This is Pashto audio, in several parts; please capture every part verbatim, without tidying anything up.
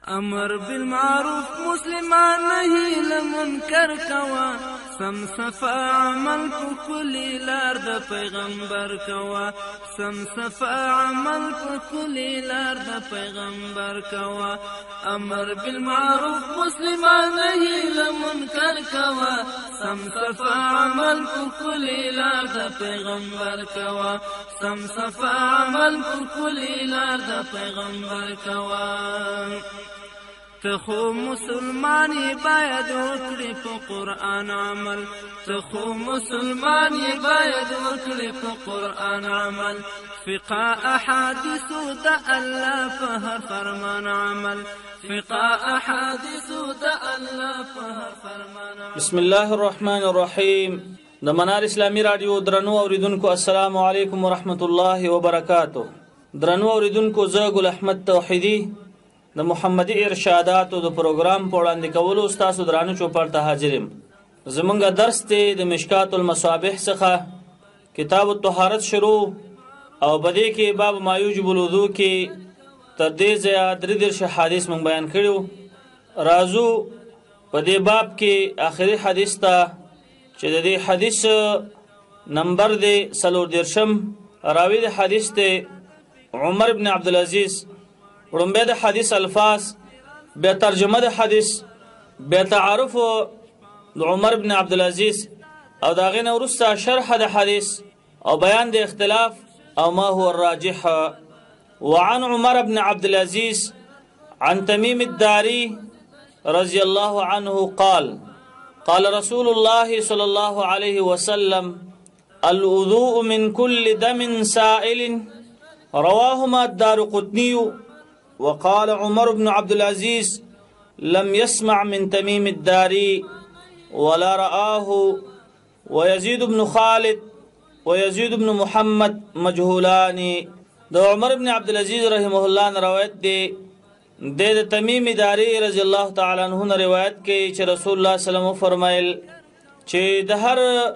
امر بالمعروف مسلمان نهی لمنکر کوا سم صفا عمل په کلی لار د پیغمبر کوا سم صفا عمل په کلی لار د پیغمبر کوا امر بالمعروف مسلمان نهی لمنکر کوا سم صفا عمل په کلی لار د پیغمبر کوا سم صفا عمل په کلی لار د پیغمبر کوا تخو مسلمانی باید وکړي په قرآن عمل تخو مسلمانی باید وکړي په قرآن عمل فقه احادیثو د الله په هر فرمان عمل فقه احادیثو د الله په هر فرمان عمل. بسم الله الرحمن الرحیم. د منار اسلامی رادیو درنو اوریدونکو السلام علیکم ورحمت الله وبرکاتہ. درنو اوریدونکو زه ګل احمد توحیدی د محمدي ارشاداتو د پروګرام په وړاندې کولو ستاسو درانه چوپړ ته حاضر یم. زمونږ درس دی د مشکات المصابیح څخه کتاب الطهارت شروع او په دې کې باب ما یوجب الوضوء کې تر دې ځایه درې دېرش حدیث موږ بیان کړي. راځو په دې باب کې آخري حدیث ته چې د دې حدیث نمبر دی څلور دېرشم. راوي د حدیث دی عمر بن عبدالعزیز. ورنبه د حدیث الفاظ بیا ترجمه د حدیث بیا تعارف د عمر بن عبدالعزیز او دا غینه ورسته شرح د حدیث او بیان د اختلاف او ما هو الراجح. وعن عمر بن عبدالعزیز عن تمیم الداری رضی الله عنه قال قال رسول الله صلى الله عليه وسلم الوضوء من كل دم سائل رواهما الدارقطني. وقال عمر بن عبد العزيز لم يسمع من تميم الداري ولا رآه. ويزيد بن خالد ويزيد بن محمد مجهولان. ده عمر بن عبد العزيز رحمه الله روایت دی د تمیم داری رضی الله تعالی عنہ روایت کې چې رسول الله صلی الله علیه وسلم فرمایل چې د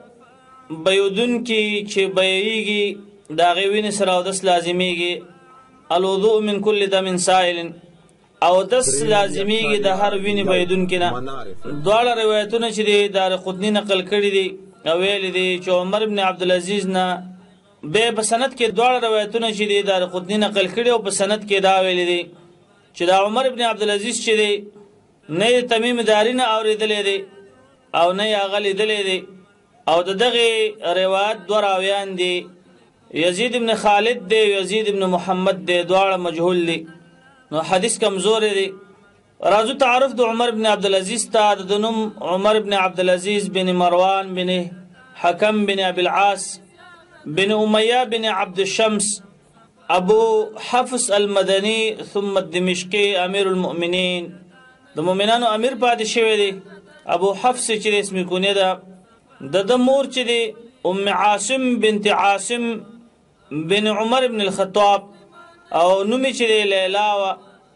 هر بیودن کې چې بیېږي دا غوین سره او دس لازمیږي. الوضوء من كل دم سائل او دس لازمیږي د هر وینې بهیدون کې نه. دواړه روایتونه چې دي دارقطني نقل کړي دي او ویل دي چې عمر بن عبدالعزیز نه به په سند کې دواړه روایتونه چې دي دارقطني نقل کړي او په سند کې دا ویل دي چې دا عمر بن عبدالعزیز چې دی نه تمیم داری نه اورېدلی دی او نه یې هغه لیدلی دی او د دغې روایت دوه راویان دي یزید ابن خالد دی یزید ابن محمد دی دواړه مجهول دی نو حدیث کمزور دی. راځو تعارف د عمر بن عبدالعزیز ته. د نوم عمر بن عبدالعزیز بن مروان بن حکم بن ابي العاص بن امیہ بن عبد الشمس ابو حفص المدنی ثم الدمشقی امیر المؤمنین. د مؤمنانو امیر پاتې شوی دی. ابو حفص چې اسم کونیه ده د د مور چې دی ام عاصم بنت عاصم بن عمر بن الخطاب او نومی چې دی لیلا و.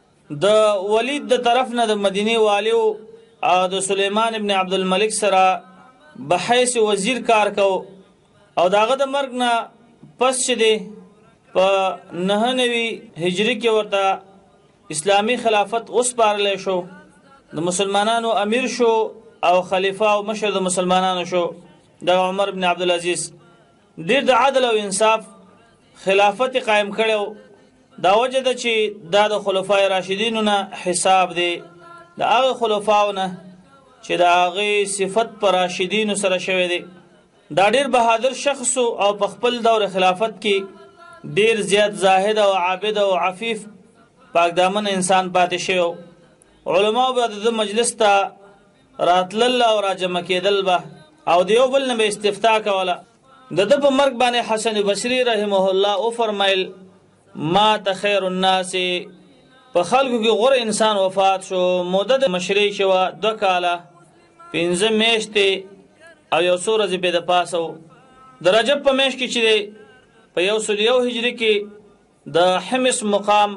د ولید د طرف نه د مدینه والیو او د سلیمان ابن عبدالملک سره بحیث وزیر کار کو او داغه د مرګ نه پس چې دی په نهه نوي هجری کې ورته اسلامی خلافت وسپارلی شو. د مسلمانانو امیر شو او خلیفہ او مشر د مسلمانانو شو. د عمر بن عبدالعزیز ډیر د عدل او انصاف خلافت قائم کړو. دا وجه ده چې دا د خلفای راشدینو نه حساب دی د هغه خلفاو نه چې د هغې صفت په راشدینو سره شوی دی. دا ډیر بهادر شخص او په خپل دور خلافت کې ډیر زیات زاهد او عابد او عفیف پاک دامن انسان پاتې شوی. علماو به د مجلس ته راتلل او راجمع کېدل به او دیو بل نه به استفتاء کوله. د ده په مرګ باندې حسن بصري رحمه الله او فرمایل مات خیر الناس په خلکو کې غوره انسان وفات شو. موده د مشرۍ شوه دوه کاله پنځه میاشتې او یو څو ورځې بې د پاسه و. د رجب په میاشت کې چې دی په یو سل یو هجري کې د حمص مقام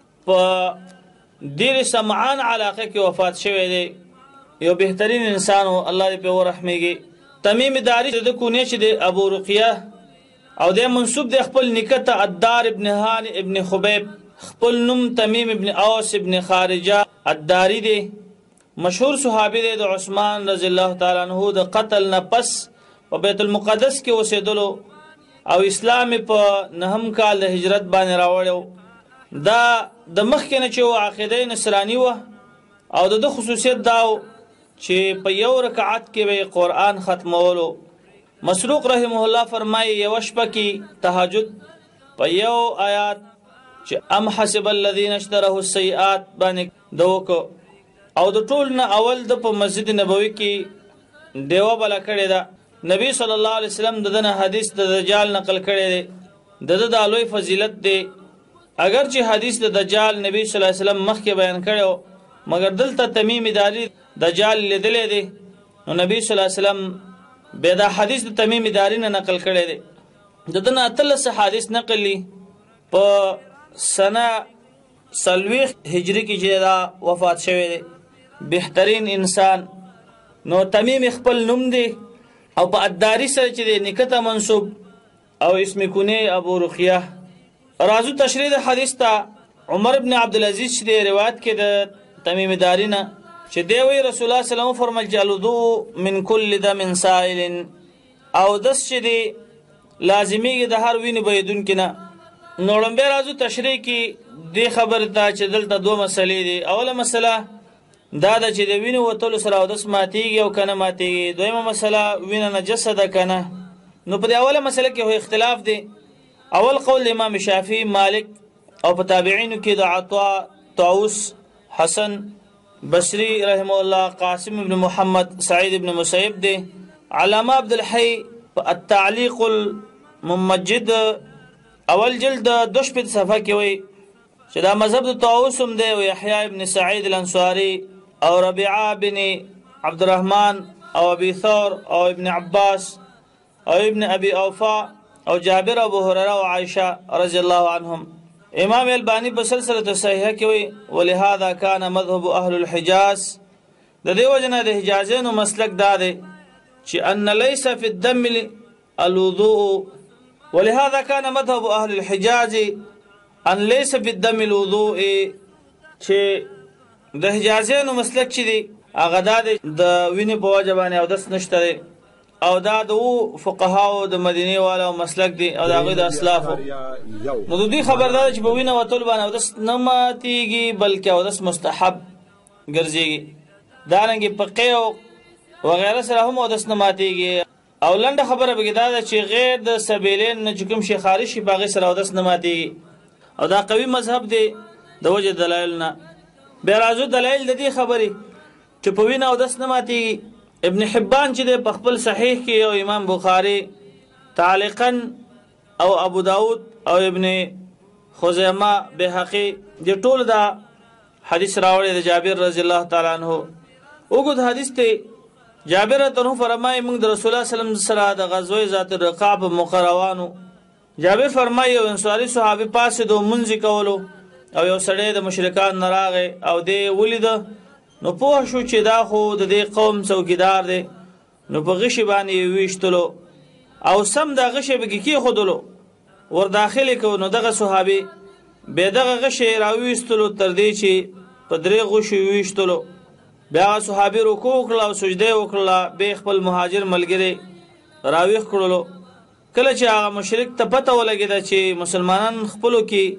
په دیر سمعان علاقه کې وفات شوی دی. یو بهترین انسان و الله دې په ورحمېږي. تمیم داری د کونیه چې دی ابو رقیه او د منصوب د خپل نکته ادار ابن هان ابن خبیب خپل نوم تمیم ابن اوس ابن خارجه الداری دی، مشهور صحابي دی د عثمان رضی الله تعالی عنہ د قتل نه پس په بیت المقدس کې اوسېدلو او اسلام په نهم کال د هجرت باندې راوړیو. دا د مخکې نه چې عقیده نصرانی وه او د خصوصیت داو چې په یو رکعت کې به قرآن ختمولو. مسروق رحمه الله فرمایي یو شپه کې تهجد په یو آیات چې ام حسب الذين اشتروا السيئات باندې دوکو او د ټول نه اول د په مسجد نبوي کې دیوه بلا کړی دا. نبی صلی الله علیه وسلم دغه حدیث د دجال نقل کړی دی، دغه د الوی فضیلت دی. اگر چې حدیث د دجال نبی صلی الله علیه وسلم مخکې بیان کړو مگر دلته تمیم داری دجال لیدلې دی، نو نبی صلی الله علیه وسلم به دا حدیث د تمیم داری نه نقل کړی دی. دغه اتلس حدیث نقل لی په سنه سلویخ هجری کې چې دا وفات شوی دی، بهترین انسان. نو تمیم خپل نوم دی او په اداری سره چې دی نکته منصوب او اسم کونه ابو رقیه. رازو تشریح د حدیث ته عمر ابن عبدالعزیز چې دی روایت کې د تمیم داری نه چې دی وی رسول الله صلی الله علیه وسلم فرمایل چې الوضوء من کل دم سائل او دس چې دی لازمیږي د هر وینې بهیدونکي نه. نو لومبی رازو تشریح کې دې خبر ته چې دلته دوه مسلې دي. اوله مسله دا ده چې د وینې وتلو سره اودس ماتیږي او کنه ماتیږي. دویمه مسله وینه نجسه ده کنه. نو په دې اوله مسله کې هو اختلاف دی. اول قول امام شافعي، مالک او په تابعینو کې د عطاء، طاووس، حسن بصری رحمه الله، قاسم ابن محمد، سعید ابن مسیب دی. علامه عبدالحی په التعلیق الممجد اول جلد دو شپږ صفحه کې وایي چې دا مذهب د طاووس هم دی او یحیی ابن سعید الانصاری او ربیعه بن عبدالرحمن او ابي ثور او ابن عباس او ابن ابي اوفا او جابر او ابو هريره او عائشه رضی الله عنهم. امام البانی په سلسله صحیحه کې وایي ولهذا كان مذهب اهل الحجاز، د دې وجنه د حجازینو مسلک دا دی چې ان ليس في الدم الوضوء، ولهذا كان مذهب اهل الحجاز ان ليس في الدم الوضوء، چې د حجازینو مسلک چې دی هغه دا د وینې په وجه باندې اودس نشته دی او دا د فقهاو د مدینې والا مسلک دی او د هغوی د اسلافو. نو د دوی خبر دا ده چې په وینه وتلو باندې اودس نه ماتیږي بلکې اودس مستحب ګرځېږي. دارنګې په قی وغیره سره هم اودس نه ماتیږي. او لنډه خبره پکې دا ده چې غیر د سبیلین نه چې کوم شی خارج شي په هغې سره اودس نه ماتیږي او دا قوي مذهب دی د وجه دلایل نه. بیا راځو دلایل د دې خبرې چې په وینه اودس نه ماتیږي. ابن حبان چې دی په خپل صحیح کې او امام بخاري تعلیقا او ابو داود او ابن خزیمه بهقي دې ټول دا حدیث راوړی د جابر رضی الله تعالی عنہ. اوږد حدیث دی. جابر ته فرمایي موږ د رسول الله صلی الله علیه وسلم سره د غزوه ذات الرقاع په موقع روانو. جابر فرمایي یو انصاري صحابي پاسېدو منځ کولو او یو سړی د مشرکان نه راغی او دی ولیده. نو پوه شو چې دا خو د دې قوم څوکیدار دی. نو په غشي باندې ویشتلو او سم دا غشي به کې کېښودلو ور داخلې کو. نو دغه صحابي بیا دغه غشي راویستلو تر دې چې په درې غشو ویشتلو. بیا صحابي رکوع وکړه او سجده وکړه. بیا خپل مهاجر ملګری راویښ کړلو. کله چې هغه مشرک ته پته ولګېده چې مسلمانان خپلو کې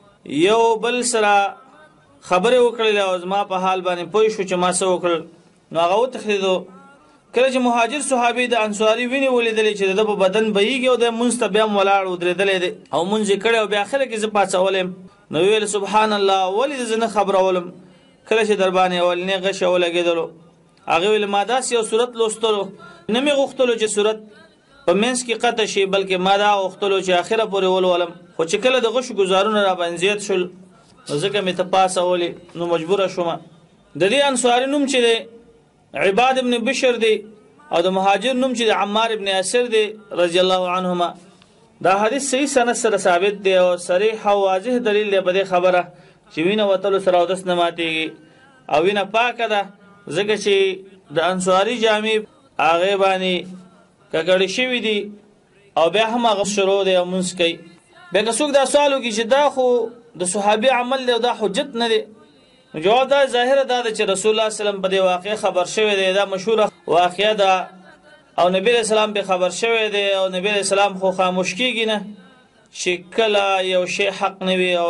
یو بل سره خبرې وکړلې او زما په حال باندې پوه شو چې ما څه وکړل، نو هغه وتښتېدو. کله چې مهاجر صحابي د انصاري وینې ولیدلې چې د ده په بدن بهیږي او د مونځ ته بیا هم ولاړ ودرېدلی دی او مونځ یې کړی او بیا اخره کې زه پاڅولی نو ویل سبحان الله ولې زه نه خبرولم. کله چې در باندې اولنې غشه ولګېدلو هغې ویل ما داسې یو صورت لوستلو نه مې غوښتلو چې صورت په منځ کې قطع شي بلکې ما دا غوښتلو چې اخره پورې ولولم، خو چې کله د غشو ګزارونه را باندې زیات شول نو ځکه مې ته پاسولې نو مجبوره شومه. د دې انصاري نوم چې دی عباد ابن بشر دی او د مهاجر نوم چې د عمار ابن یاسر دی رضی الله عنهما. دا حدیث صحیح سند سره ثابت دی او صریح او واضح دلیل دی په دې خبره چې وینه وتلو سره اودس نه ماتېږي او وینه پاکه ده ځکه چې د انصاري جامې هغې باندې ککړې شوي دي او بیا هم هغه شروع دی او مونځ کوي. بیا که څوک دا سوال وکړي چې دا خو د صحابي عمل دی او دا حجت نه دی؟ جواب دا ظاهره دا ده چې رسول الله صلی الله علیه وسلم په دې واقع خبر شوی دی، دا مشهوره واقعه ده او نبی علیہ السلام به خبر شوی دی او نبی علیہ السلام خو خاموش کیږي نه چې کله یو شی حق نه وي او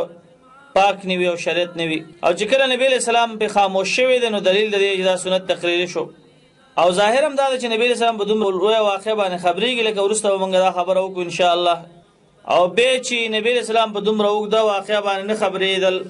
پاک نه وي او شریعت نه وي، او چې کله نبی علیہ السلام به خاموش شوی دی نو دلیل دی چې دا سنت تقریری شو. او ظاهر هم دا ده چې نبی علیہ السلام په دومره لویه واقعه باندې خبرېږي لکه وروسته به موږ دا خبره وکړو انشاءالله. او به چې نبی علیہ السلام په دومره اوږده واقعه باندې نه خبرېدل،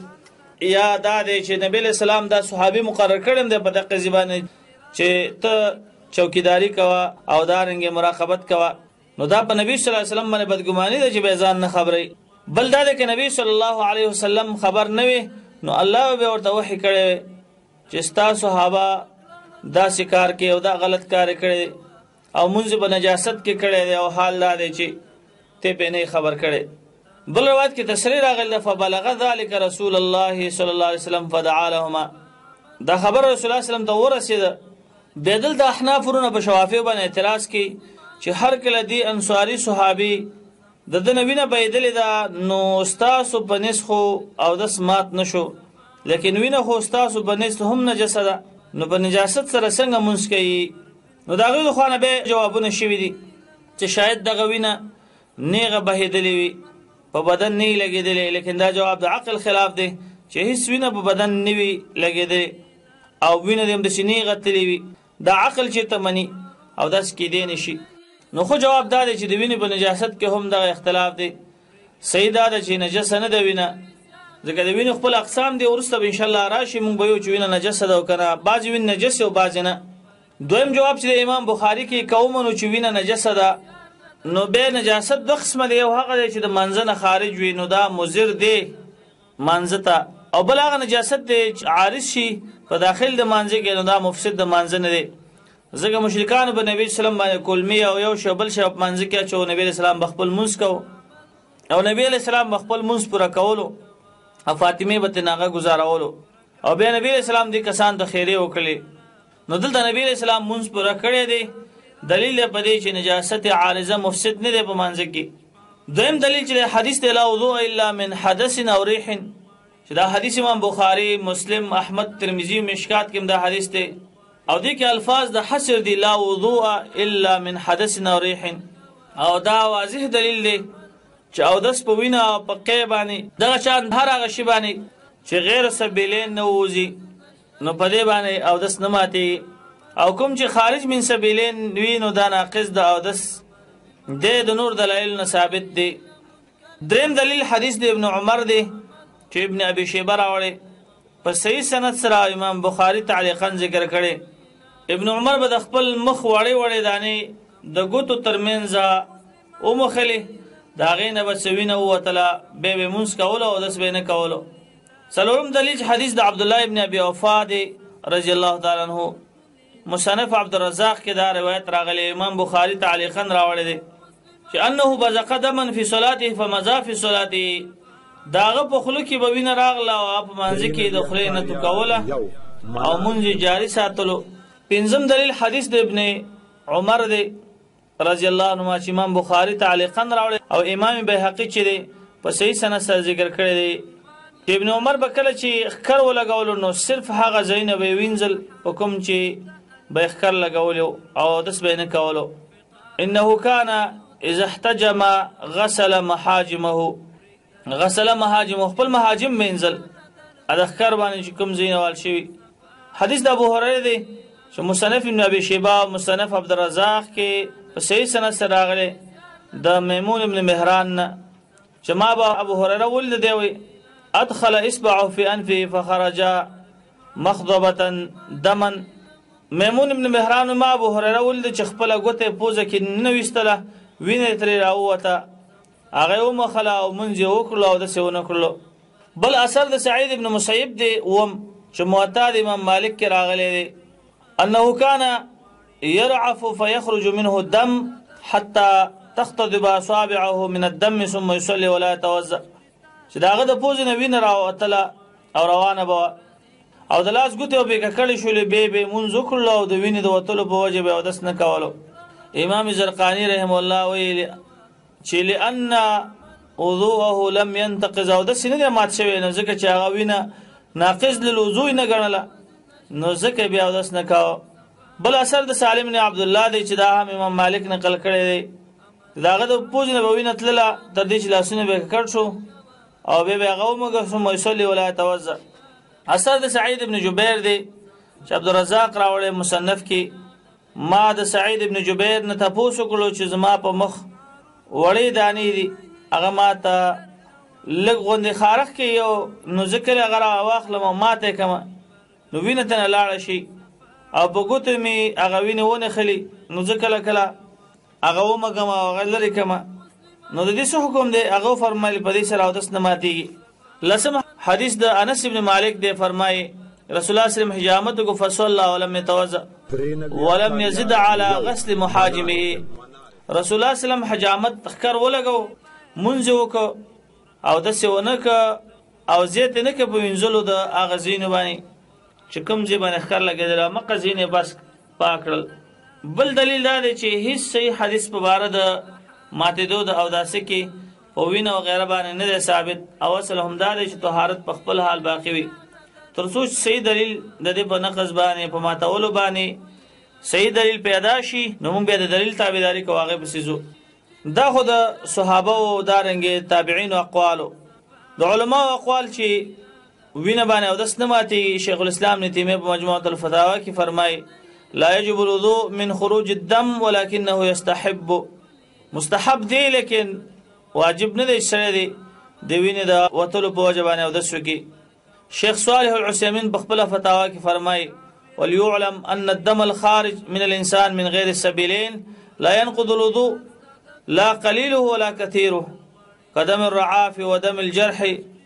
یا دا دی چې نبی علیہ السلام دا صحابي مقرر کړم دی په دقه زبانه چې ته چوکیداری کوه او دارنګې مراقبت کوه، نو دا په نبی صلی الله علیه وسلم باندې بدګماني ده چې به ځان نه خبري. بل دا دی که نبی صلی الله علیه وسلم خبر نه وي نو الله به ورته وحی کړی چې ستا صحابه داسې کار کوي او دا غلط کار یې کړی او مونځ په نجاست کې کړی دی او حال دا دی چې ته پې نه خبر کړی. بل روایت کې تصریح راغلی فبلغ ذلك رسول الله صلی الله علیه وسلم فدعا لهما، دا خبر رسول الله صلی الله علیه وسلم ته ورسېده. بیا دلته احناف ورونه په شوافیو باندې اعتراض کوي چې هر کله دی انصاري صحابي د ده نه وینه بهېدلې ده نو ستاسو په نس خو اودس مات نه شو، لیکن وینه خو ستاسو په نس هم نجسه ده، نو په نجاست سره څنګه مونځ کوي؟ نو د هغوی د خوا نه بیا جوابونه شوي دي چې شاید دغه وینه نیغه بهېدلې وي په بدن نه وي لګېدلې، لیکن دا جواب د عقل خلاف دی چې هیڅ وینه په بدن نه وي لګېدلې او وینه دې همداسې نیغه تللې وي، دا عقل چېرته مني او داسې کېدی نه شي. نو خو جواب دا دی چې د وینې په نجاست کې هم دغه اختلاف دی. صحیح دا ده چې نجسه نه ده وینه، ځکه د وینې خپل اقسام دی، وروسته به انشاءالله راشي موږ به ویو چې وینه نجسه ده او که نه، بعضې وینې نجسې او بعضې نه. دویم جواب چې د امام بخاري کې که ومنو چې وینه نجسه ده نو بیا نجاست دو قسمه دی، یو هغه دی چې د منځه نه خارج وي نو دا مضر دی منځه ته، او بل هغه نجاست دی چې عارض شي په داخل د منځه کې نو دا مفسد د منځه نه دی. ځکه مشرکانو به نبي وسلم باندې کلمي او یو شی بل شی په منځه کې اچو، نبي علیه السلام به خپل لمونځ کوو او نبي علیه السلام به خپل لمونځ پوره کولو او فاطمې به ترې هغه ګزارولو او بیا نبي علیه السلام دې کسان ته خیرې وکړلې. نو دلته نبي علیه السلام لمونځ پوره کړی دی، دلیل دی په دې چې نجاست عارضه مفسد نه دی په منځه کې. دویم دلیل چې حدیث دی لا وضوء الا من حدث او ریح، چې دا حدیث امام بخاري، مسلم، احمد، ترمذی، مشکات کې دا حدیث دی او دې کې الفاظ د حصر دی لا وضوء الا من حدث او ریح، او دا واضح دلیل دی چې اودس په وینه او په قی باندې دغه شان هر هغه شی باندې چې غیر سبیلین نه ووځي نو په دې باندې اودس نه ماتېږي، او کوم چې خارج من سبیلین وي نو دا ناقص د اودس دی، د نور دلایل نه ثابت دی. دریم دلیل حدیث د ابن عمر دی چې ابن ابي شیبه راوړی په صحیح سند سره، امام بخاري تعلیقا ذکر کړی. ابن عمر به د خپل مخ وړې وړې دانې د ګوتو ترمنځ وموښلې، د هغې نه به څه وینه ووتله، بیا به یې مونځ کولو او اودس به یې نه کولو. څلورم دلیل حدیث د عبدالله ابن ابي اوفا دی رضی الله تعالی عنه، مصنف عبدالرزاق کې دا روایت راغلی، امام بخاري تعلیقا راوړی دی چې انه بزق دما فی صلاته فمضى فی صلاته، د هغه په خوله کې به وینه راغله او په منځه کې د خولې نه توکوله او مونځ جاري ساتلو. پنځم دلیل حدیث د ابن عمر دی رضی الله عنهما چې امام بخاري تعلیقا راوړی او امام بیهقي چې دی په صحیح سند سره ذکر کړی دی چې ابن عمر به کله چې ښکر ولګولو نو صرف هغه ځایونه به یې وینځل په کوم چې به یې ښکر لګولو او اودس به یې نه کولو. انه کان اذا احتجم غسل محاجمه، غسل محاجمه خپل محاجم وینځل د ښکر باندې چې کوم ځایونه وال شوي. حدیث د ابو هریره دی چې مصنف ابن ابي شیبه، مصنف عبدالرزاق کې په صحیح سند سره راغلی د میمون ابن مهران نه چې ما به ابو هریره ولید دی وی ادخل اصبعه في انفه فخرج مخضبه دما. میمون ابن مهران ما ابو هریره ولید چې خپله ګوته یې پوزه کې نه ویستله، وینه یې ترې راووته، هغه یې ومخله او مونځ یې وکړلو او داسې ونه کړلو. بل اثر د سعید ابن مسیب دی اوم چې موطا د امام مالک کې راغلی دی انه کان يرعف فيخرج منه الدم حتى تختضب اصابعه من الدم ثم يصلي ولا يتوضا، چې د هغه د پوزې نه وینه راوتله او روانه به او د لاس ګوتې به یې ککړې شولې، بیا به یې مونځ وکړلو او د وینې د وتلو په وجه به یې اودس نه کولو. امام زرقاني رحمه الله ویلي چې لأن وضوءه لم ينتقض او داسې نه دی مات شوی نو ځکه چې هغه وینه ناقض للوضوء نه ګڼله نو ځکه بیا اودس نه کاوه. بل اثر د سالم بن عبدالله دی چې دا هم امام مالک نقل کړی دی. د هغه د پوزې نه به وینه تلله تر دې چې لاسونه به یې ککړ شو او بیا به یې هغه ومږه ثم یصلي ولا یتوضأ. اثر د سعید ابن جبیر دی چې عبدالرزاق راوړی مصنف کې. ما د سعید ابن جبیر نه تپوس وکړو چې زما په مخ وړې دانې دي هغه ما ته لږ غوندې خارښ کې یو نو زه کله هغه راواخلم او ماته یې کړمه نو وینه ته نه لاړه شي او په ګوتو مې هغه وینې ونښلي نو زه کله کله هغه ومږم او هغه لرې کړمه نو د دې څه حکم دی؟ هغه وفرمایل په دې سره اودس نه ماتېږي. لسم حدیث د انس ابن مالک دی، فرمایي رسول الله صلی الله علیه وسلم حجامت کو فصلى ولم يتوضأ ولم يزد على غسل محاجمه. رسول الله صلی الله علیه وسلم حجامت تخکر ولګو منځ وکړو او داسې ونه که او زیات نه که په وینځلو د هغه ځینو باندې چې کوم ځای باندې ښکر لګېدلی مقه ځینې بس پاک کړل. بل دلیل دا دی چې هیڅ صحیح حدیث په باره د ماتېدو د اوداسه کې په وینه وغیره باندې نه دی ثابت او اصل هم دا دی چې طهارت په خپل حال باقي وي تر څو چې صحیح دلیل د دې په نقض باندې په ماتولو باندې صحیح دلیل پیدا شي نو موږ بیا د دلیل تابعداري کوو هغې پسې ځو. دا خو د صحابه او دارنګې تابعینو اقوالو. د علماو اقوال چې وینه باندې اودس نه ماتېږي، شیخ الاسلام ابن تیمیه په مجموعة الفتاوا کې فرمایي لا يجب الوضوء من خروج الدم ولكنه يستحب. مستحب دی لیکن واجب نه دی چې سړی دی د وینې د وتلو په وجه باندې اودس وکړي. شیخ صالح العثیمین په خپله فتاوا کې فرمایي وليعلم ان الدم الخارج من الانسان من غير السبيلين لا ينقض الوضوء لا قليله ولا كثيره كدم الرعاف ودم الجرح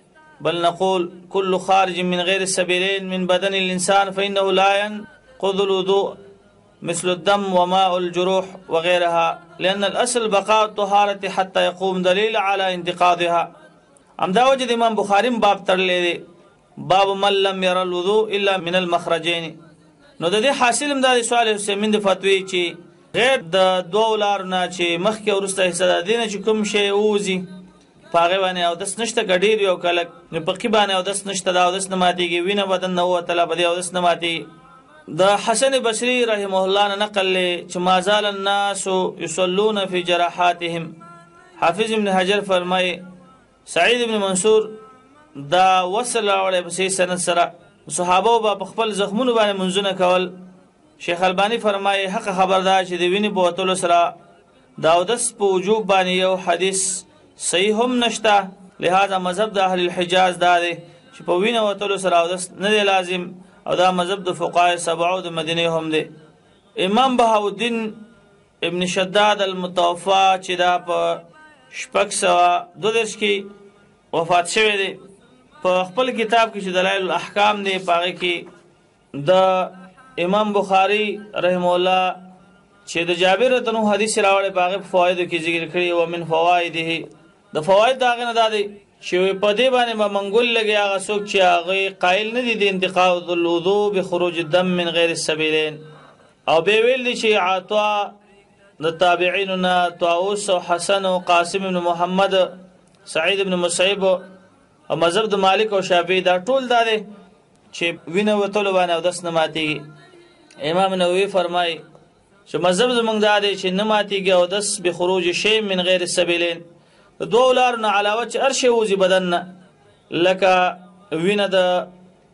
بل نقول كل خارج من غير السبيلين من بدن الإنسان فإنه لا ينقض الوضوء مثل الدم وماء الجروح وغيرها لأن الأصل بقاء الطهارة حتى يقوم دليل على انتقاضها. ام دا وجه امام بخاری باب ترلی دی باب من لم ير الوضوء الا من المخرجين. نو د دې حاصل هم دا سوال حسین د فتوی چې غیر د دوه لارو نه چې مخکې وروسته حصه د دې نه چې کوم شی ووځي په هغې باندې اودس نشته که ډېر یو کلک نو په کې باندې اودس نشته دا اودس نه ماتېږي وینه بدن نه ووتله په دې اودس نه ماتېږي. د حسن بصري رحمه الله نه نقل دی چې ما زال الناس یصلون فی جراحاتهم. حافظ ابن حجر فرمایي سعید ابن منصور دا وصل راوړی په صحیح سند سره صحابه به په خپل زخمونو باندې منځونه کول. شیخ البانی فرمایي حق خبر دا چې د وینې په وتلو سره د اودس په وجوب باندې یو حدیث صحیح هم نشته، لہذا مذهب د اهل الحجاز دا دی چې په وینه وتلو سره اودس نه دی لازم او دا مذهب د فقهای سبعو د مدینې هم دی. امام بهاءالدین ابن شداد المتوفا چې دا په شپږ سوه دوه دېرش کې وفات شوی دی په خپل کتاب کې چې دلایل الاحکام دی په هغې کې د امام بخاری رحمه الله چې د جابر رضی الله عنه حدیث راوړی په هغې په فوایدو کې ذکر کړي ومن فوایده د فواید د هغې نه دا دی چې په دې باندې به منګول لګي هغه څوک چې هغې قایل نه دي د انتقاض الوضوء بخروج الدم من غیر السبیلین. او بیا ویل دي چې عطا د تابعینو نه طاووس او حسن او قاسم بن محمد سعید بن مسیب او مذهب د مالک او شافعي دا ټول دا دی چې وینه وتلو باندې اودس نه ماتېږي. امام نووي فرمایي چې مذهب زموږ دا دی چې نه ماتېږي اودس بخروج شی من غیر السبیلین د دوو لارو نه علاوه چې هر شی وځي بدن نه لکه وینه د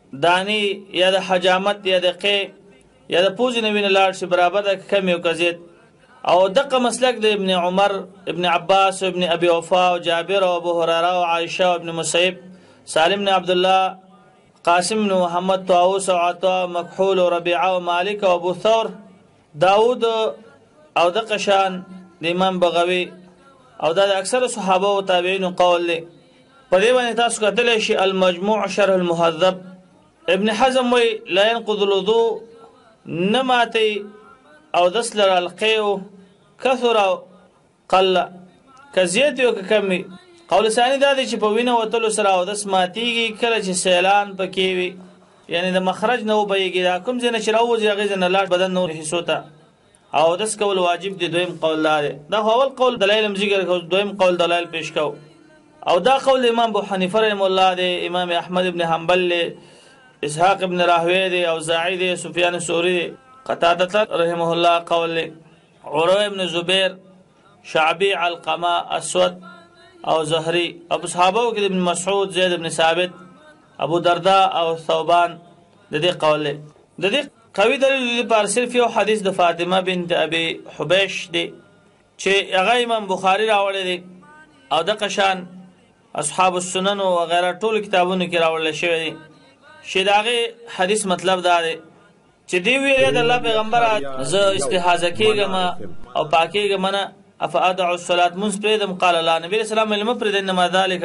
دانې یا د حجامت یا د قی یا د پوزې نه وینه لاړ شي برابر ده که کم یو که زیات. او دقه مسلک د ابن عمر ابن عباس و ابن ابي وفا و جابر و ابو هريره و عائشه و ابن مسیب سالم بن عبدالله قاسم بن محمد طاووس و عطا مکحول و ربیعه و مالک و ابو ثور داود او دقه شان د امام بغوی او دا د اکثر صحابه او تابعینو قول دی. په دې باندې تاسو کتلی شي المجموع شرح المهذب ابن حزم وی لا ينقض الوضوء نه ماتې اودس لره القیو کثر او قل که زیات وي او که کم وي. قول ثاني دا دی چې په وینه وتلو سره اودس ماتېږي کله چې سیلان پکې وي یعنې د مخرج نه وبهیږي دا کوم ځای نه چې راوځي هغې ځای نه لاړ بدن نورو حصو ته او اودس کول واجب دی. دویم قول دا دی. دا خو اول قول دلایل هم ذکر کوو دویم قول دلایل پیش کوو. او دا قول امام ابو حنیفه رحم الله دی، امام احمد ابن حنبل دی، اسحاق ابن راهوی دی، اوزاعی دی، سفیان ثوری دی، قتاده رحمه الله قول دی، عروه ابن زبیر، شعبی، علقمه، اسود او زهری. ابو صحابه کې ابن مسعود، زید ابن ثابت، ابو دردا او ثوبان د دې قول دی. د دې قوي دلیل پر صرف یو حدیث د فاطمه بنت ابي حبیش دی چې هغه امام بخاری راوړی دی او د قشان اصحاب السنن او غیره ټول کتابونو کې راوړل شوی دی چې داغه حدیث مطلب دا دی چې دی ویل د الله پیغمبر ز استحاضه کېږم او پاکېږم نه افادع الصلاه منس پرېدم. قال الله نبی اسلام علم پرېد انما ذلك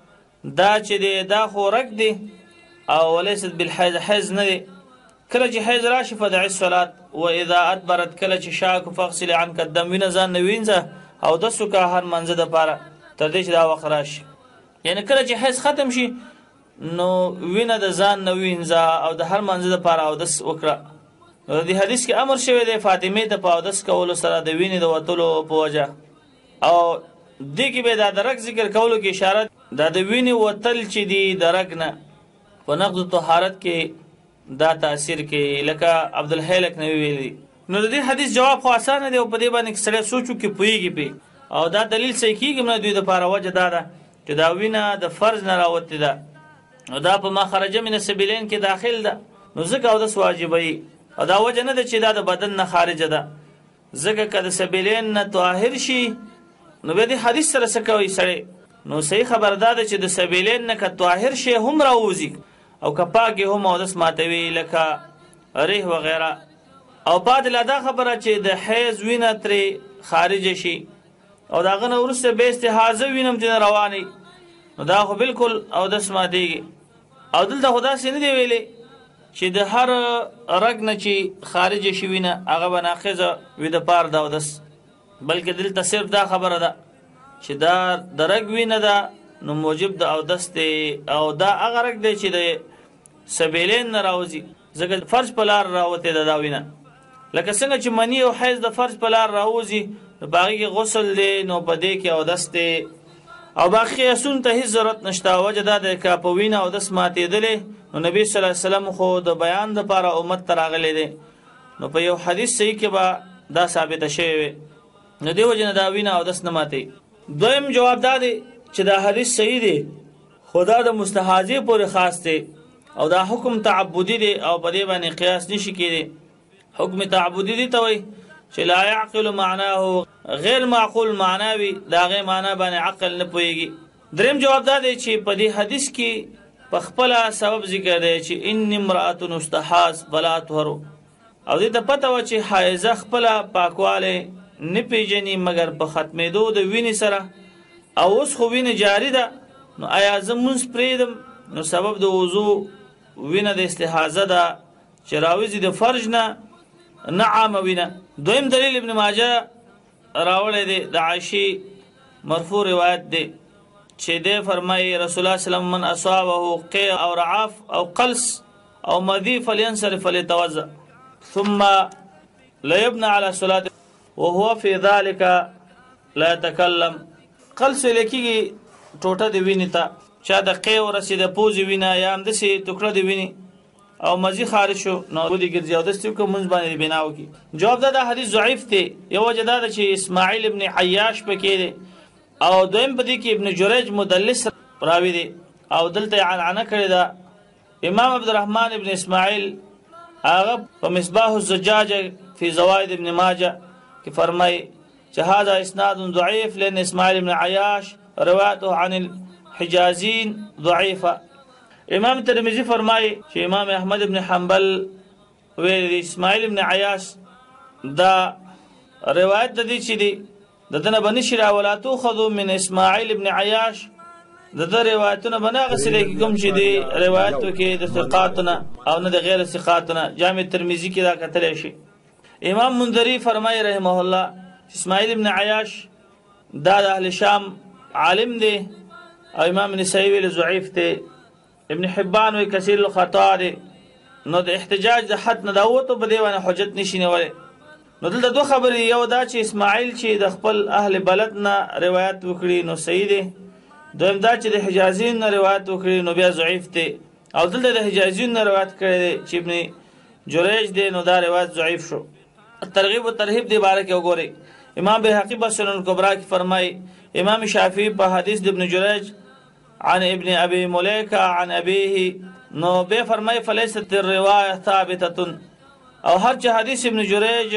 دا چې دی دا خو رک دی او وليست بالحيض، حیض نه دی. کله چې حیض راشي فدع الصلاه واذا ادبرت کله چې شاک فغسل عنك الدم وینځه ځان وینځه او د سکه هر منځ د پاره تر دې چې دا وخت راشي. یعنی کله چې حیض ختم شي نو وینه د ځان نه وینځه او د هر منځ د پاره او د وکړه. نو د حدیث کې امر شوی دی فاطمه ته په اودس کولو سره د وینې د وتلو په وجه او دې کې به دا درک ذکر کولو کې اشاره دا د وینې وتل چې دی درک نه په نقض طهارت کې دا تاثیر کې لکه عبد الحیلک نووي ویلي. نو د دې حدیث جواب خو اسانه دی او په دې باندې سړی سوچو کې پوهیږي پې او دا دلیل صحیح کېږي نه دوی دپاره وجه دا ده چې دا وینه د فرض نه راوتې ده نو دا په ما خرجه من السبیلین کې داخل ده نو ځکه اودس واجبوي او دا وجه نه ده چې دا د بدن نه خارجه ده ځکه که د سبیلین نه طاهر شي نو بیا د حدیث سره څه کوي سړی. نو صحیح خبر دا ده چې د سبیلین نه که طاهر شي هم راوځي او که پاکې هم اودس ماتوي لکه ریح وغیره او بعد لا دا خبره چې د حیض وینه ترې خارجه شي او د هغه نه وروسته بیا استحاضه وینم چې رواني نو دا خو بالکل اودس ماتېږي. او دلته خو داسې نه دی ویلی چې د هر رګ نه چې خارجه شي وینه هغه به ناقضه وي د پاره د اودس، بلکې دلته صرف دا خبره ده چې دا د رګ وینه ده نو موجب د اودس دی او دا هغه رګ دی چې د سبیلین نه راوځي ځکه فرض په لار راوتې ده دا وینه. لکه څنګه چې منی او حیض د فرض په لار راوځي نو په هغې کې غسل دی نو په دې کې اودس دی او باقي قیاسونو ته هېڅ ضرورت نشته. وجه دا دی که په وینه اودس ماتېدلی نو نبي صلی الله علیه وسلم خو د بیان دپاره امت ته راغلی دی نو په یو حدیث صحیح کې به دا ثابته شوې وي نو دې وجې نه دا وینه اودس نه ماتوي. دویم جواب دا دی چې دا حدیث صحیح دی خو دا د مستحاضې پورې خاص دی او دا حکم تعبدي دی او په دې باندې قیاس نشي کېدی. حکم تعبدي دی ته وایي چې لا يعقل معناه غیر معقول معنا وي د هغې معنا باندې عقل نه پوهېږي. دریم جواب دا دی چې په دې حدیث کې په خپله سبب ذکر دی چې ان امرأة استحاض فلا طهر او دې ته پته وه چې حایضه خپله پاکوالی نه پیژني مګر په ختمېدو د وینې سره او اوس خو وینه جاري ده نو آیا زه مونځ پرېږدم نو سبب د وضو وینه د استحاضه ده چې راوځي د فرج نه نه عامه وینه. دویم دلیل ابن ماجه راوړی دی د عایشې مرفوع روایت دی چې دی فرمایي رسول الله صلی الله علیه وسلم من اصابه قی او رعاف او قلس او مذی فلینصرف فلیتوضأ ثم لا يبنى على صلاة وهو في ذلك لا يتكلم. قلس لیکيږي ټوټه دی وینې ته چا د قی ورسېده پوزې وینه یا همداسې ټوکړه دی وینې او مزي خارج شو نو ودې ګرځي اودس یې وکړه مونځ باندې بنا وکړي. جواب دا دا حدیث ضعیف دی. یو وجه دا ده چې اسماعیل ابن عیاش پکې دی او دویم په دې کې ابن جریج مدلس راوي دی او دلته عنعنه کړې ده. امام عبدالرحمن ابن اسماعیل هغه په مصباح الزجاج فی زوائد ابن ماجه کې فرمایي چې هذا اسناد ضعیف لأن اسماعیل ابن عیاش روایته عن الحجازین ضعیفه. امام ترمذی فرمایي چې امام احمد ابن حنبل ویلي اسماعیل ابن عیاش دا روایت د دې چې دی د دنه بنی شرا ولا تاخذوا من اسماعیل ابن عیاش د د روایتونه بنا غسل کې کوم چې دی روایت کې د ثقاتنا او نه د غیر ثقاتنا جامع ترمذی کې دا کتل شي. امام منذری فرمایي رحمه الله اسماعیل ابن عیاش دا د اهل شام عالم دی او امام نسائی ویل ضعیف دی. ابن حبان وی کثیر الخطا دی نو د احتجاج د حد نه داوته په دی باندې حجت نشي نیولای. نو دلته دوه خبرې یو دا چې اسماعیل چې د خپل اهل بلد نه روایت وکړي نو صحیح دی. دویم دا چې د حجازین نه روایت وکړي نو بیا ضعیف دی او دلته د حجازین نه روایت کړی دی چې ابن جریج دی نو دا روایت ضعیف شو. ترغیب و ترهیب دی باره کې وګورئ امام بهقی په سنن الکبرا کې فرمایي امام شافعي په حدیث د ابن جریج عن ابن ابي مليكه عن ابيه نو به فرمایي فليست الروايه ثابته او هر چې حدیث ابن جریج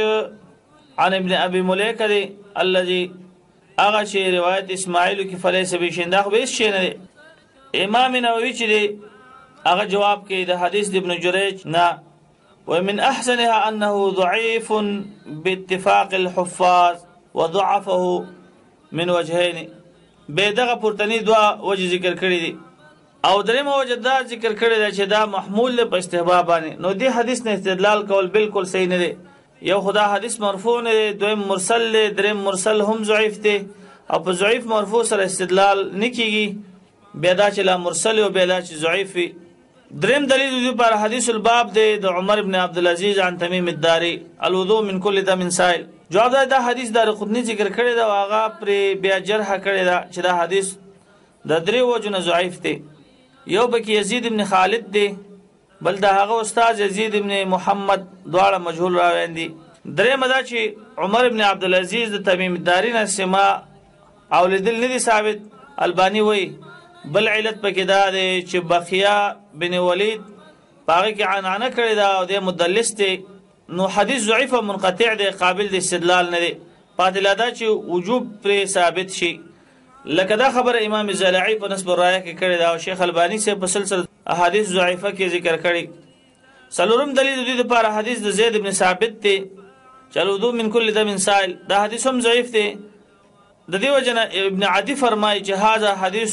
عن ابن ابي مليكه دی الذي هغه چې روایت اسماعیل کې فلیس بشین دا خو هیڅ شی نه دی. امام نووي چې دی هغه جواب کوي د حدیث د ابن جریج نه ومن احسنها انه ضعيف باتفاق الحفاظ وضعفه من وجهين به دغه پورتنی دوا وجه ذکر کړی دي او درېمه وجه دا ذکر کړی دی چې دا محمول په استحباب باندې نو دې حدیث نه استدلال کول بالکل صحیح نه دی. یو خدا حدیث مرفوع نه دی دویم مرسل دی دریم مرسل هم ضعیف دی او په ضعیف مرفوع سره استدلال نه کیږي بیا دا چې لا مرسل او بیا دا چې ضعیف وي. دریم دلیل دی پر حدیث الباب دی د عمر ابن عبدالعزیز عن تمیم الداری الوضوء من كل دم سائل جواب دا, دا حدیث دار قطنی ذکر کړی دا هغه پر بیا جرح کړی دا چې دا حدیث د درې وجو ضعیف دی. یو بکی یزید ابن خالد دی بل دا هغه استاد یزید ابن محمد دواړه مجهول راوین دي. دریم دا چې عمر ابن عبدالعزیز د تمیم الداری نه سما او لیدل نه دي ثابت. البانی وی بل علت پکې دا دی چې بخیا بن ولید باغی کې عنعنه کړی دا او د مدلس دی نو حدیث ضعیف او منقطع دی قابل د استدلال نه دی. پاتې دا چې وجوب پر ثابت شي لکه دا خبر امام زلعی په نسب رایه کې کړی دا او شیخ البانی سے په سلسله احادیث ضعیفه کې ذکر کړی. څلورم دلیل دی لپاره حدیث د زید ابن ثابت دی چلودو من کل دم سائل دا حدیث هم ضعیف دی. د دې وجنه ابن عدی فرمایي چې هاذا حدیث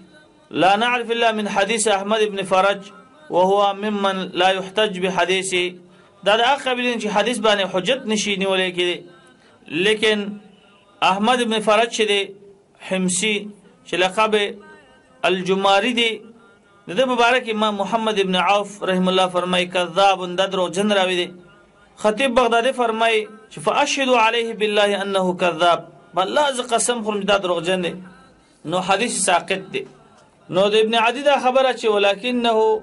لا نعرف الا من حديث احمد بن فرج وهو ممن لا يحتج بحديثه دا د اقبلین چې حدیث باندې حجت نشي نیولې کېږي لیکن احمد بن فرج چې دی حمصي چې لقب الجماری دی د مبارک امام محمد ابن عوف رحم الله فرمای کذاب ددرو جن راوی دی. خطیب بغدادي فرمای چې فاشهد عليه بالله انه كذاب والله ز قسم خورم ددرو جن دی نو حدیث ساقط دی. نو د ابن عدی دا خبره چې ولکنه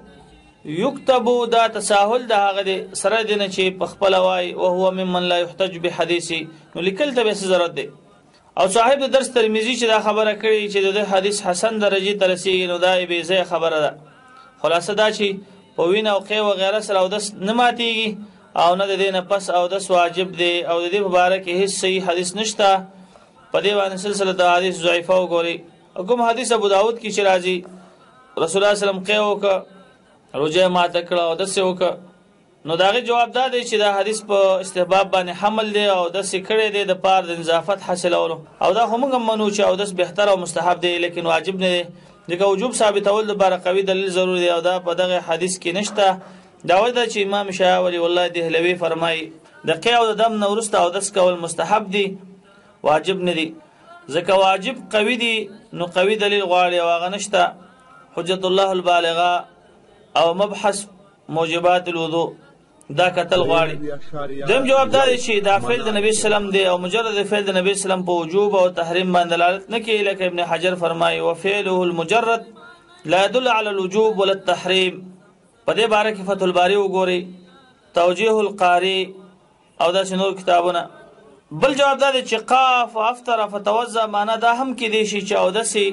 یكتب دا تساهل دا هغه دی سره دی نه چې په خپل وای او هو ممن لا يحتج بحديثه نو لیکل ته به ضرورت دی. او صاحب د درس ترمذی چې دا خبره کړي چې د حدیث حسن درجه ترسي نو دا به زه خبره ده. خلاصه دا چې په وین او قی و غیره سره او د نه ماتيږي او نه د دینه پس او د واجب دی او د دې مبارک هیڅ صحیح حدیث نشته. په دې باندې سلسله د حدیث ضعیفه وګوري کوم حدیث ابو داود کی شرازی رسول الله صلی الله علیه وسلم قیو کا روجه ما تکړه او د سیو کا نو داغه جواب دا دی چې دا حدیث په استحباب باندې حمل دی او د سکړې دی د پار د اضافت حاصلولو او دا هم منو چې او د بهتر او مستحب دی لیکن واجب نه دی ځکه وجوب ثابتول د بار قوی دلیل ضروری دی او دا په دغه حدیث کې نشته. دا وایي چې امام شاولی والله دهلوی فرمای د قیو د دم نورسته او د کول مستحب دی واجب نه دی ځکه واجب قوی دی نو قوی دلیل غواړي او هغه نشته. حجت الله البالغه او مبحث موجبات الوضوء دا قتل غواړي. دیم جواب دا دی چې دا فعل د نبی سلام دی او مجرد فعل د نبی سلام په وجوب او تحریم باندې دلالت نه کوي لکه ابن حجر فرمایي وفعله المجرد لا يدل على الوجوب ولا التحريم. په دې باره کې فتح الباری وګوري توجیه القاری او دا نور کتابونه. بل جواب دا دی چې قاف افطر فتوضا معنا دا هم کې دی چې او دسي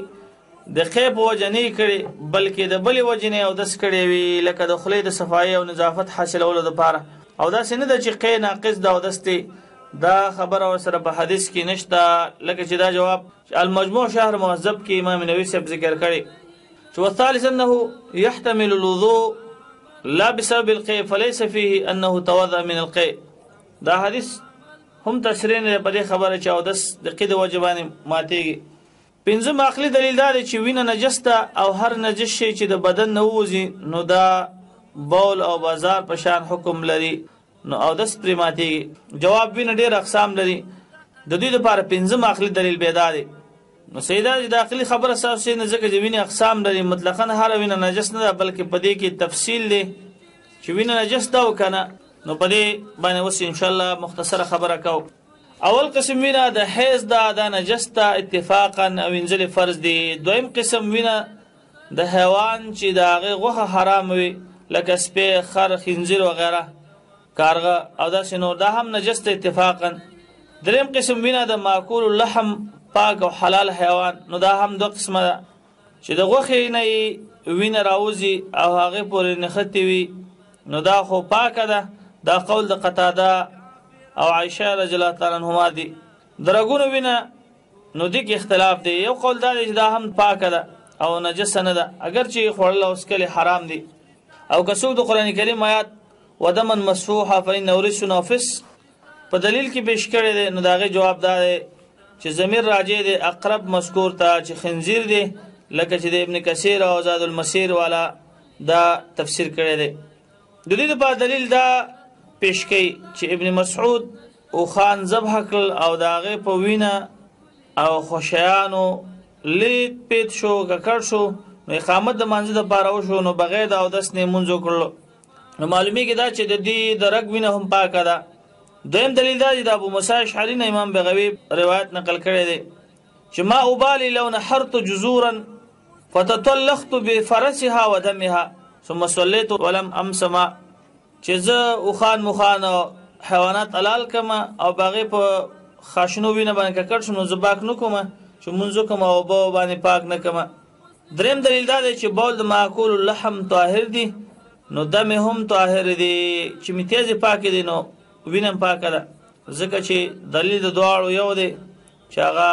د خیب وجنی کړي بلکې د بلی وجنی او دس کړي وی لکه د خلی د صفای او نظافت حاصلولو لپاره او دا سینه د چې قی ناقص دا او دستي دا خبره سره په حدیث کې نشته لکه چې دا جواب المجموع شهر مهذب کې امام نووي صاحب ذکر کړي چې والثالث انه يحتمل الوضوء لا بسبب القي فليس فيه انه توضا من القي. دا حدیث هم تشریح نه په دې خبره چې او دس د قید واجبانه ماتيږي. پنځم عقلی دلیل دا دی چې وینه نجس ده او هر نجس شی چې د بدن نه ووځي نو دا بول او بازار په شان حکم لري نو او دس پرې ماتيږي. جواب وینه ډېر اقسام لري د دوی لپاره پنځم عقلی دلیل پیدا دی. نو سیدا د داخلي خبره اساس نه ځکه چې وینه اقسام لري مطلقاً هر وینه نجس نه ده بلکې په دې کې تفصیل دی چې وینه نجس ده او کنه نو په دې باندې اوس ان شاء الله مختصره خبره کوو. اول قسم وینه د حیض ده دا نجس ده اتفاقا او انزل فرض دی. دویم قسم وینه د حیوان چې د هغې غوښه حرام وي لکه سپی، خر، خنزیر وغیره، کارغه او داسې نور، دا هم نجس ده اتفاقا. دریم قسم وینه د ماکول اللحم پاک او حلال حیوان، نو دا هم دو قسمه ده چې د غوښې نه یې وینه راوځي او هغې پورې نښتې وي، نو دا خو پاکه ده. دا قول د قتاده او عایشه رضی الله تعالی عنهما دی. د رګونو وینه نو دې کې اختلاف دی. یو قول دا دی چې دا هم پاکه ده او نجسه نه ده، اگر چې خوړل او څکل حرام دي. او که څوک د قرآن کریم آیات ودمن مسفوحه فانه رجس او فسق په دلیل کې پیش کړی دی، نو د هغې جواب دا دی چې ضمیر راجع دی اقرب مذکور ته چې خنزیر دی، لکه چې د ابن کثیر او زاد المسیر والا دا تفسیر کړی دی. د دې لپاره دلیل دا پیش کوي چې ابن مسعود او خان ذبح کړل او د هغې په وینه او خوشیانو لید پید شو، ککړ شو، نو اقامت د مانځه دپاره وشو، نو بغیر د اودس نه یې مونځ وکړلو. نو معلومیږي دا چې د دې د رګ وینه هم پاکه ده. دویم دلیل دا چې د ابو موسی اشعري نه امام بغوی روایت نقل کړی دی چې ما ابالي لو نحرت جزورا فتطلقت بفرسها ودمها ثم صليت ولم امسما، چې زه اوخان مخان حیوانات حلال کما او باغې په خاشنو وینه باندې ککړ شم، نو زه پاک نه کوم چې مونځ وکړم او اوبه باندې پاک نه کړم. دریم دلیل دا دی چې بول د ماکول اللحم طاهر دی، نو دم هم طاهر دی، چې میتیازې پاکې دی نو وینه هم پاکه ده، ځکه چې دلیل د دواړو یو دی چې هغه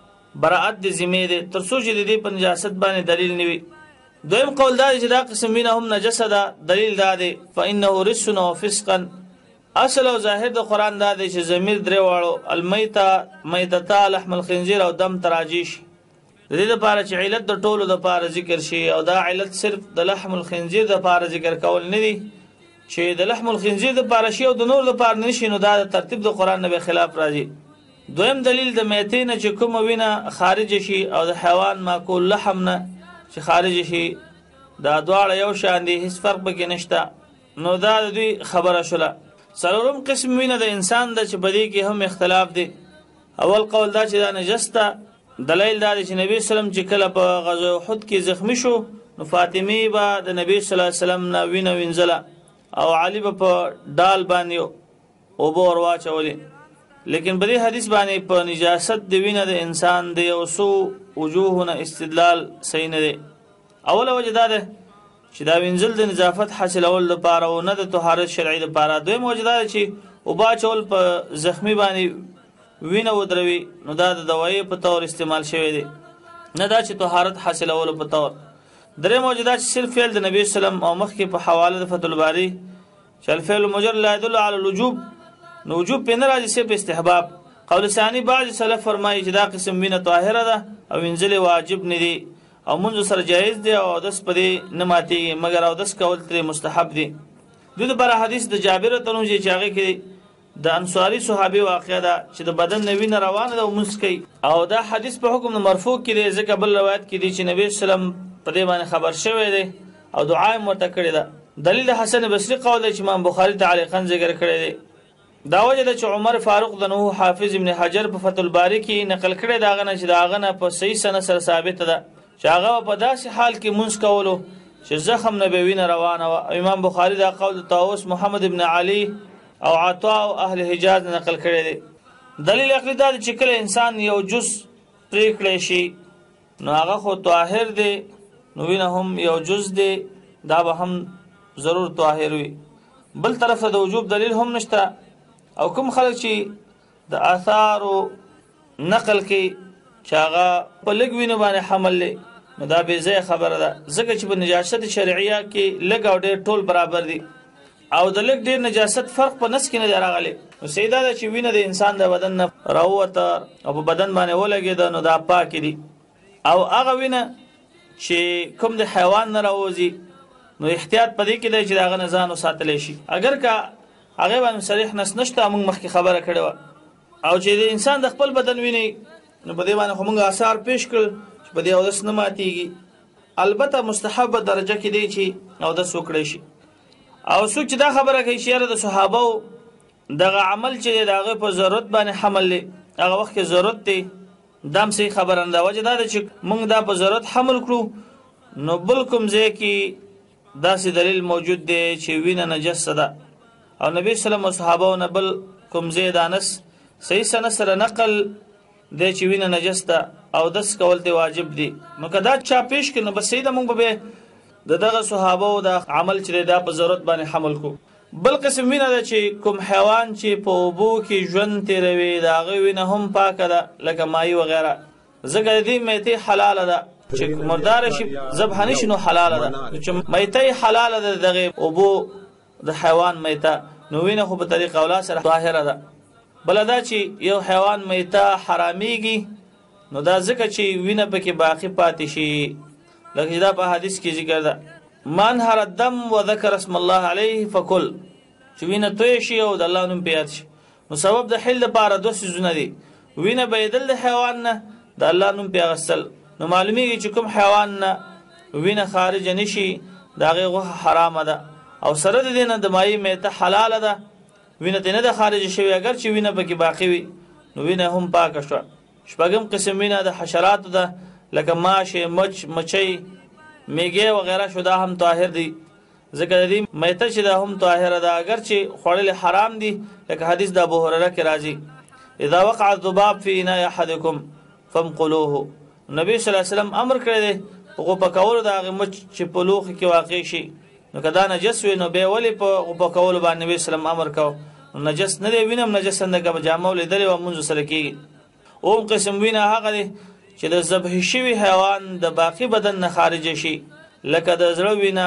براعت د ذمې دی، تر څو چې د دې په نجاست باندې دلیل نه وي. دویم قول دا دی چې دا قسم وینه هم نجسه ده، دلیل دا دی فانه رجس او فسقا. اصل او ظاهر د قرآن دا دی چې ضمیر درې واړو المیته، میتتا، لحم الخنزیر او دم تراجع شي. د دې دپاره چې علت د ټولو دپاره ذکر شي، او دا علت صرف د لحم الخنزیر دپاره ذکر کول نه دي چې د لحم الخنزیر دپاره شي او د نور دپاره نه شي، نو دا د ترتیب د قرآن نه به خلاف راځي. دویم دلیل د میتې نه چې کومه وینه خارج شي او د حیوان ماکول لحم نه چې خارج شي، دا دواړه یو شان دي، هیڅ فرق پکې نشته، نو دا د دوی خبره شوله. څلورم قسم وینه د انسان ده چې په دې کې هم اختلاف دی. اول قول دا چې دا نجس ده، دلیل دا دی چې نبی سلم چې کله په غزوه احد کې زخمی شو، نو فاطمې به د نبی صلی الله علیه وسلم نه وینه وینځله او علي به په ډال باندې اوبه ور واچولې. لیکن په دې حدیث باندې په نجاست د وینه د انسان د یو څو وجوهونه استدلال صحیح نه دی. اوله وجه دا ده چې دا وینځل د نظافت حاصلول لپاره او نه د طهارت شرعي لپاره. دویم وجه دا ده چې اوبه اچول په زخمي باندې وینه ودروي، نو دا د دوایي په طور استعمال شوی دی، نه دا چې طهارت حاصلولو په طور. دریم وجه دا چې صرف فعل د نبی سلم او مخکې په حواله د فتح الباري چې الفعل المجرد لا يدل على الوجوب، نو وجوب پې نه راځي، صرف استحباب. قول ثاني بعض سلف فرمایي چې دا قسم وینه طاهره ده او وینځل واجب نه دي او منځ سره جایز دی او اودس په دې نه ماتېږي، مګر اودس کول ترې مستحب دي. دې دپاره حدیث د جابر تنوجي چې هغې کې د انصاري صحابي واقعه ده چې د بدن نه وینه روانه ده او مونځ کوي، او دا حدیث په حکم د مرفوع کې دی، ځکه بل روایت کې دی چې نبی سلم په دې باندې خبر شوی دی او دعا یې ورته کړې ده. دلیل د حسن بصري قول دی چې امام بخاري تعلیقا ذکر کړی دی. دا وجه ده چې عمر فاروق د نوح حافظ ابن حجر په فتح الباري کې نقل کړی د هغه نه چې د هغه نه په صحیح سند سره ثابته ده چې هغه په داسې حال کې مونځ کولو چې زخم نه به وینه روانه وه. امام بخاري دا قول د طاووس محمد ابن علي او عطا او اهل حجاز نقل کړی دی. دلیل عقلی دا دی چې کله انسان یو جز پرې کړی شي نو هغه خو طاهر دی، نو وینه هم یو جز دی، دا به هم ضرور طاهر وي. بل طرف ته د وجوب دلیل هم نشته، او کوم خلک چې د آثارو نقل کوي چې هغه په لږ وینه باندې حمل دی، نو دا بې ځایه خبره ده، ځکه چې په نجاست شرعیه کې لږ او ډېر ټول برابر دي، او د لږ ډېر نجاست فرق په نس کې نه دی راغلی. نو صحیح دا ده چې وینه د انسان د بدن نه راووته او په بدن باندې ولګېده، نو دا پاکې دي. او هغه وینه چې کوم د حیوان نه راوځي، نو احتیاط په دې کې دی چې د هغه نه ځان وساتلی شي. اگر که هغې باندې صریح نس نشته، موږ مخکې خبره کړې وه، او چې د انسان د خپل بدن ویني، نو په دې باندې خو موږ آثار پیش کړل چې په دې اودس نه ماتېږي. البته مستحبه درجه کې دی چې اودس وکړی شي. او څوک چې دا خبره کوي چې یاره د صحابو دغه عمل چې د هغه په ضرورت باندې حمل دی هغه وخت کې ضرورت دی دام صحیح خبره نه ده وجه دا ده چې موږ دا په ضرورت حمل کړو نو بل کوم ځای کې داسې دلیل موجود دی چې وینه نجس ده او نبی سلام او صحابه نه بل کوم ځای د انس صحیح سند سره نقل دی چې وینه نجس ده او دس کول دی واجب دی نو که دا چا پیش کړي نو بس صحیح ده موږ به د دغه صحابه او د عمل چې دا په ضرورت باندې حمل کو بل قسم وینه ده چې کوم حیوان چې په اوبو کې ژوند تیروي د هغې وینه هم پاکه ده لکه ماهي وغیره ځکه د دې میتې حلاله ده چې مرداره شي ذبح نه شي نو حلاله ده چې میتې حلاله ده دغه اوبو د حیوان میته نو وینه خو په طریقه اولا سره طاهره ده بله دا چې یو حیوان میته حرامیږي نو دا ځکه چې وینه پکې باقي پاتې شي لکه دا په حدیث کې ذکر ده من هر الدم و ذکر اسم الله علیه فکل چې وینه توی شي او د الله نوم په یاد شي نو سبب د حل لپاره دوه څیزونه دي وینه بهیدل د حیوان نه د الله نوم په اخیستل نو معلومیږي چې کوم حیوان نه وینه خارج نه شي د هغې غوښه حرامه ده او سره د دې نه د مایي میته حلاله ده وینه ترې نه ده خارج شوې اگر چې وینه پکې باقي وي نو وینه هم پاکه شوه شپږم قسم وینه د حشراتو ده لکه ماشې مچ مچۍ میږې وغیره شو دا هم طاهر دي ځکه د دې میته چې دا هم طاهره ده اگر چې خوړل حرام دي لکه حدیث د ابو هریره کې راځي اذا وقع الذباب في اناء احدكم فانقلوه نبی صلی الله علیه وسلم امر کړی دی غوپه کولو د هغې مچ چې په لوښي کې واقع شي نو که دا نجس وي نو بیا ولې په غوپه کولو باندې نبی وسلم امر کو نو نجس نه دی وینه هم نجس نه ده که په جامه لیدلې وه مونځ سره کېږي اوم قسم وینه هغه دی چې د ذبح شوي حیوان د باقي بدن نه خارجه شي لکه د زړه وینه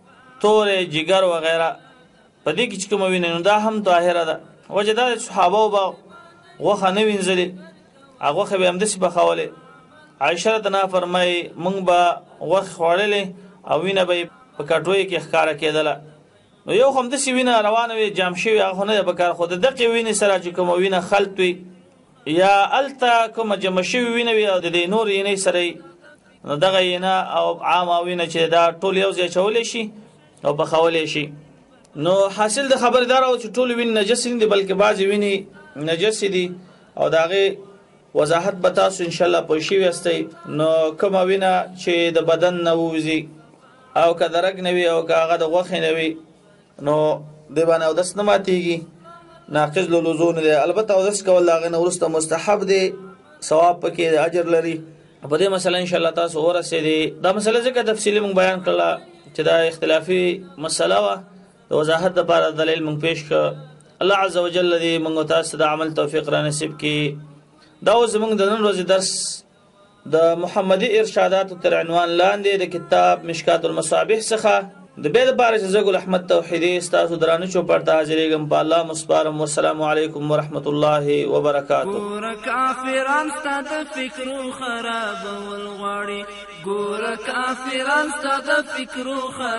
تورې جګر وغیره په دې کې چې کومه وینه نو دا هم طاهره ده وجه دا د صحابو به غوښه نه وینځلې هغه غوښې به همداسې پخولې عایشه رضی الله فرمایي موږ به غوښې خوړلې او وینه به یې په کټوۍ کې ښکاره کېدله نو یو خو همداسې وینه روانه وي جام شوي هغه خو نه ده پکار خو د دقې وینې سره چې کومه وینه خلط وي یا الته کومه جمع شوي وینه وي او د دې نور ینې سره نو دغه ینه او عامه وینه چې دا ټول یو ځای اچولی شي او پخولی شي نو حاصل د خبرې دا راو چې ټول وینې نجس نه دي بلکې بعضې وینې نجس دي او د هغې وضاحت به تاسو انشاءالله پوه شوي یاستئ نو کومه وینه چې د بدن نه ووځي او که د رګ نه وي او که هغه د غوښې نه وي نو دې باندې اودس نه ماتېږي ناقض للوضو نه دی البته اودس کول د هغې نه وروسته مستحب دی ثواب پکې د اجر لري په دې مسله انشاءالله تاسو ورسېدې دا مسله ځکه تفصیلي موږ بیان کړله چې دا اختلافي مسله وه د وضاحت دپاره دلیل موږ پیش کړه الله عز وجل دې موږ تاسو د عمل توفیق را نصیب کړي دا اوس زموږ د نن ورځې درس د محمدي ارشاداتو تر عنوان لاندې د کتاب مشکات المصابیح څخه د بیا دپاره چې زه ګل احمد توحیدي ستاسو درانه چوپړ ته حاضرېږم په الله مسپارم والسلام علیکم ورحمت الله وبرکاتو ګوره کافران ستا د فکرو خرابول غواړي ګوره کافران ستا د فکرو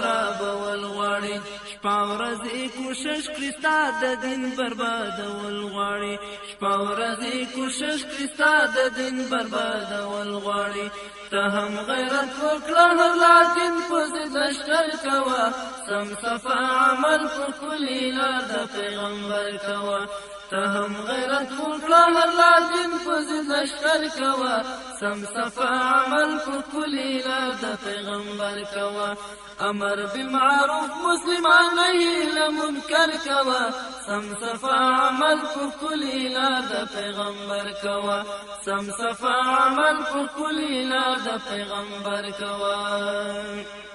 خرابول غواړي شپه ورځ یې کوشش کړي ستا د دین بربادول غواړي شپه ورځ یې کوشش کړي ستا د دین بربادول غواړي ته هم غیرت وکړه لکن په ضد لشکر کوه سم صفا عمل په کلي لار د پیغمبر کوه ته هم غیرت وکړه لکن په ضد لشکر کوه سم صفا عمل په کلي لار د پیغمبر کوه امر بالمعروف مسلمان نهی لمنکر کوه سم صفا عمل په کلي لار د پیغمبر کوه سم صفا عمل په کلي لار د پیغمبر کوه